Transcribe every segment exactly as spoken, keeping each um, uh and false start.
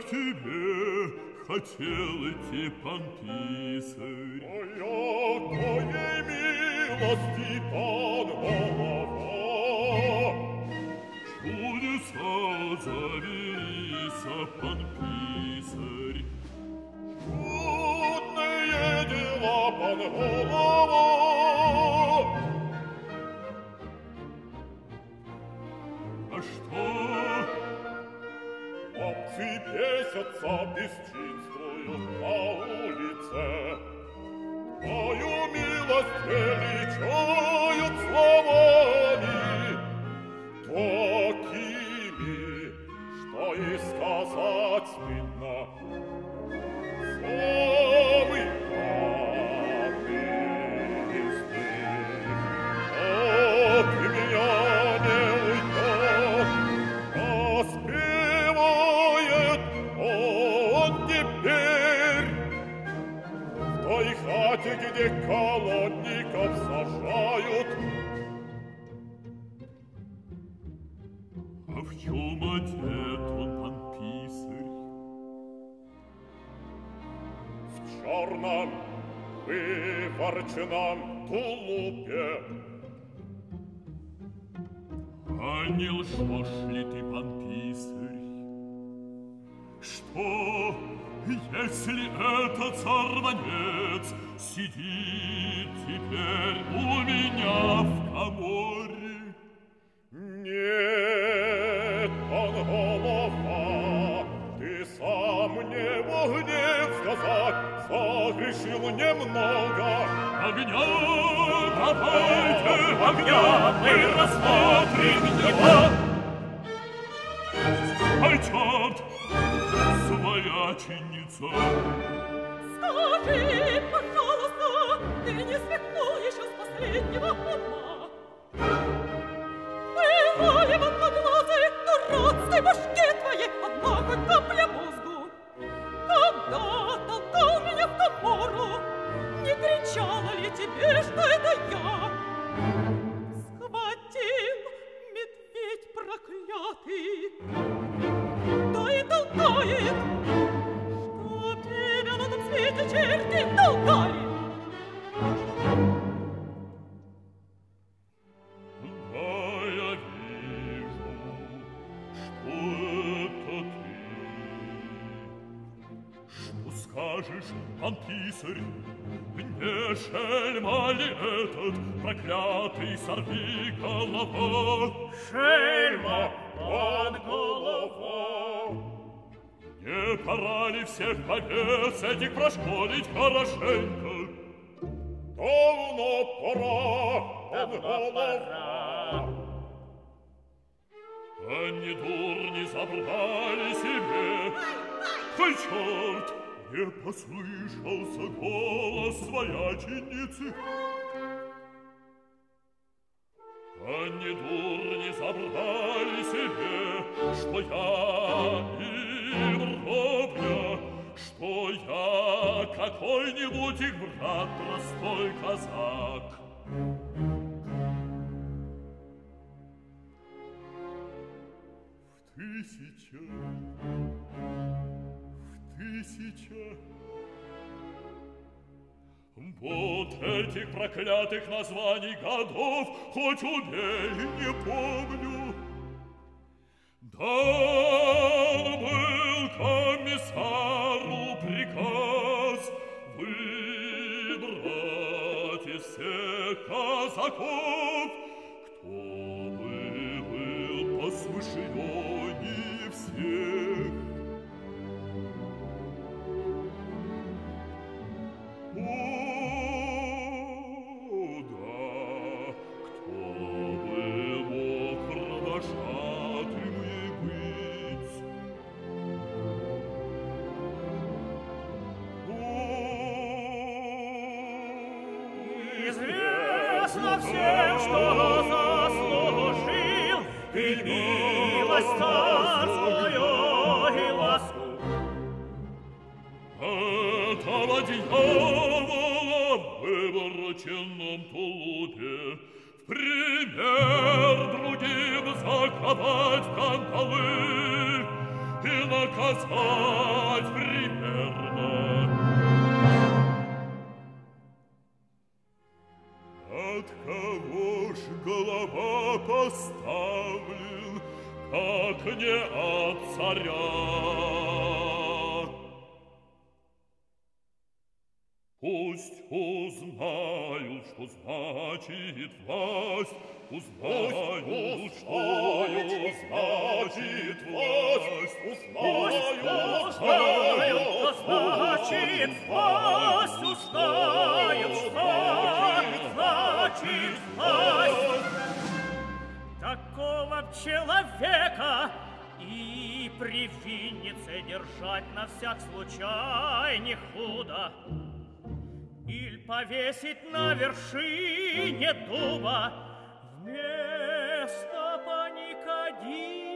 тебе хотел идти, пан писарь. Моя твоей милости, пан голова. Чудеса завелися, пан писарь. Чудные дела, пан голова. А что? Хлопцы бесятся, бесчинствуют на улице. Твою милость величают словами такими, что и сказать стыдно. Самый главный из них от меня не уйдет, а спевает он теперь в той хате, где колодников сажают. А в чем одет он, пан писарь? В черном выворченном тулупе. А не лжешь ли ты, пан писарь? Что, если этот сорванец сидит теперь у меня в каморе? Нет, пан голова, ты сам мне мог не сказать, согрешил немного. Огня, давайте огня, мы рассмотрим его. Ай, черт, свояченица. Скажи, пожалуйста, ты не свихнул еще с последнего ума? Была ли в одноглазой дурацкой башке твоей одна хоть капля мозгу? Когда толкал меня в комору, не кричала ли тебе, что это я? Схватил медведь проклятый, да и толкает, чтоб тебя на том свете черти толкали. Скажешь, пан писарь, не шельма ли этот проклятый сорвиголова? Шельма, пан голова. Не пора ли всех повес этих прошколить хорошенько? Давно пора, пан голова. А не дурни забрали себе? Ой, черт! Не послышался голос свояченицы. А не дурни забрали себе, что я им ровня, что я какой-нибудь их брат, простой казак. В тысяча... Тысяча. Вот этих проклятых названий годов хоть убей, не помню. Дан был комиссару приказ выбрать из всех казаков, кто бы был посмышленнее всех. Всем, что заслужил, ты милость царскую и ласку. Этого дьявола в вывороченном тулупе в пример другим заковать в кандалы и наказать примерно. От кого ж голова поставлен, как не от царя? Пусть узнают, что значит власть, узнают, что значит власть, узнают, что значит власть, узнают, что значит власть. Такого человека и при виннице держать на всяк случай не худо, иль повесить на вершине дуба вместо паникадила.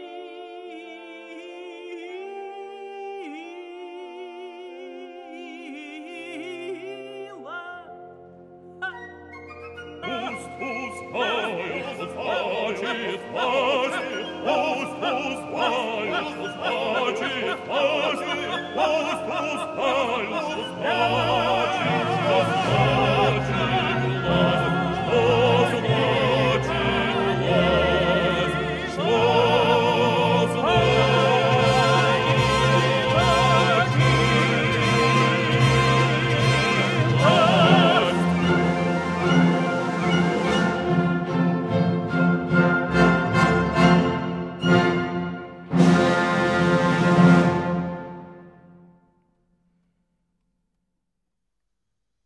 Пусть узнают, что значит власть, пусть узнают, что значит власть, пусть узнают, что значит власть.